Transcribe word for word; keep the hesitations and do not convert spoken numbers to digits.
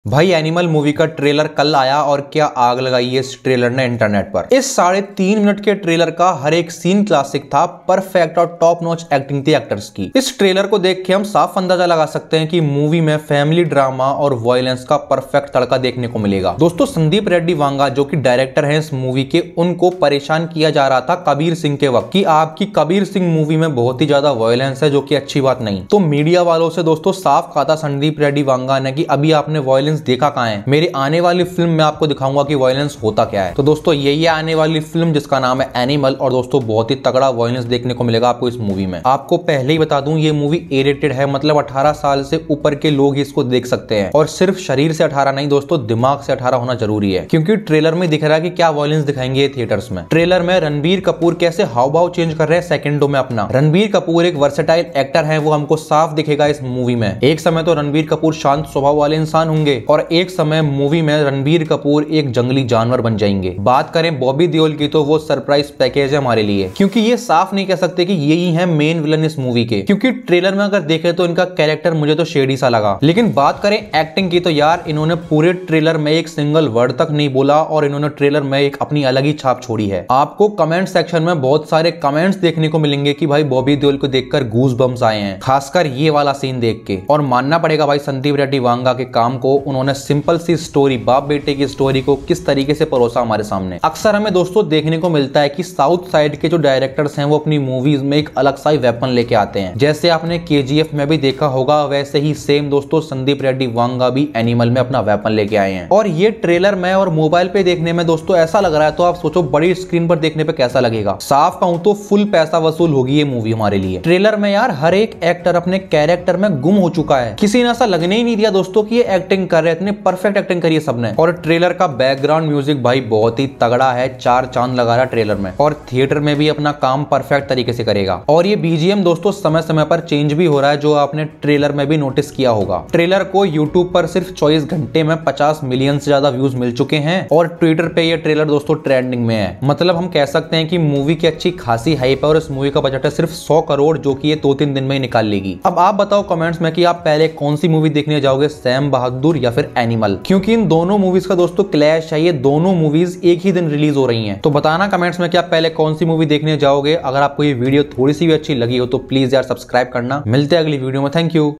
भाई animal movie का trailer कल आया और क्या आग लगाई है इस ट्रेलर ने इंटरनेट पर। इस साढ़े तीन मिनट के ट्रेलर का हर एक सीन क्लासिक था, परफेक्ट और टॉप नॉच एक्टिंग थी एक्टर्स की। इस ट्रेलर को देख के हम साफ अंदाजा लगा सकते हैं कि मूवी में फैमिली ड्रामा और वायलेंस का परफेक्ट तड़का देखने को मिलेगा। दोस्तों, संदीप रेड्डी वांगा जो कि डायरेक्टर हैं इस मूवी के, उनको परेशान किया जा रहा था कबीर सिंह के वक्त कि आपकी कबीर सिंह मूवी में बहुत ही ज्यादा वायलेंस है, जो कि अच्छी बात नहीं। तो मीडिया वालों से दोस्तों साफ कहा था संदीप रेड्डी वांगा ने कि अभी आपने वायलेंस देखा कहां है, मेरी आने वाली फिल्म में आपको दिखाऊंगा कि वायलेंस होता क्या है। तो दोस्तों यही है आने वाली फिल्म जिसका नाम है एनिमल, और दोस्तों बहुत ही तगड़ा वायलेंस देखने को मिलेगा आपको इस मूवी में। आपको पहले ही बता दूं ये मूवी ए रेटेड है, मतलब अठारह साल से ऊपर के लोग ही इसको देख सकते हैं, और सिर्फ शरीर से अठारह नहीं दोस्तों, दिमाग से अठारह होना जरूरी है, क्योंकि ट्रेलर में दिख रहा है कि क्या वायलेंस दिखाएंगे थिएटर्स में। ट्रेलर में रणबीर कपूर कैसे हाव भाव चेंज कर रहे हैं सेकंडों में अपना। रणबीर कपूर एक वर्सेटाइल एक्टर है, वो हमको साफ दिखेगा इस मूवी में। एक समय तो रणबीर कपूर शांत स्वभाव वाले इंसान होंगे और एक समय मूवी में रणबीर कपूर एक जंगली जानवर बन जाएंगे। बात करें बॉबी देओल की तो वो सरप्राइज पैकेज है हमारे लिए, क्योंकि ये साफ नहीं कह सकते कि यही है मेन विलन इस मूवी के, क्योंकि ट्रेलर में अगर देखें तो इनका कैरेक्टर मुझे तो शेडी सा लगा। लेकिन बात करें एक्टिंग की तो यार इन्होंने पूरे ट्रेलर में एक सिंगल वर्ड तक नहीं बोला और इन्होंने ट्रेलर में एक अपनी अलग ही छाप छोड़ी है। आपको कमेंट सेक्शन में बहुत सारे कमेंट्स देखने को मिलेंगे कि भाई बॉबी देओल को देखकर गूज बम्स आए हैं, खासकर ये वाला सीन देख के। और मानना पड़ेगा भाई संदीप रेड्डी वांगा के काम को, उन्होंने सिंपल सी स्टोरी, बाप बेटे की स्टोरी को किस तरीके से परोसा हमारे सामने। अक्सर हमें दोस्तों देखने को मिलता है कि साउथ साइड के जो डायरेक्टर्स हैं वो अपनी मूवीज में एक अलग सा वेपन लेके आते हैं। जैसे आपने केजीएफ में भी देखा होगा, वैसे ही सेम दोस्तों संदीप रेड्डी वांगा भी एनिमल में अपना वेपन लेके आए हैं। और ये ट्रेलर में और मोबाइल पे देखने में दोस्तों ऐसा लग रहा है, तो आप सोचो बड़ी स्क्रीन पर देखने पे कैसा लगेगा। साफ कहूं तो फुल पैसा वसूल होगी ये मूवी हमारे लिए। ट्रेलर में यार हर एक एक्टर अपने कैरेक्टर में गुम हो चुका है, किसी ने ऐसा लगने ही नहीं दिया दोस्तों कि ये एक्टिंग कर रहे हैं। इतनी परफेक्ट एक्टिंग करी है सबने। और ट्रेलर का बैकग्राउंड म्यूजिक भाई बहुत ही तगड़ा है, चार चांद लगा रहा ट्रेलर में, और थिएटर में भी अपना काम परफेक्ट तरीके से करेगा। और ये बीजीएम दोस्तों समय समय पर चेंज भी हो रहा है, जो आपने ट्रेलर में भी नोटिस किया होगा। ट्रेलर को यूट्यूब पर सिर्फ चौबीस घंटे में पचास मिलियन से ज्यादा व्यूज मिल चुके हैं, और ट्विटर पे ये ट्रेलर दोस्तों ट्रेंडिंग में है। मतलब हम कह सकते हैं कि मूवी की अच्छी खासी हाइप है, और इस मूवी का बजट है सिर्फ सौ करोड़, जो कि ये दो तीन दिन में ही निकाल लेगी। अब आप बताओ कमेंट्स में कि आप पहले कौन सी मूवी देखने जाओगे, सैम बहादुर या फिर एनिमल, क्योंकि इन दोनों मूवीज का दोस्तों क्लैश है। ये दोनों मूवीज एक ही दिन रिलीज हो रही हैं। तो बताना कमेंट्स में कि आप पहले कौन सी मूवी देखने जाओगे। अगर आपको ये वीडियो थोड़ी सी भी अच्छी लगी हो तो प्लीज यार सब्सक्राइब करना। मिलते हैं अगली वीडियो में। Thank you.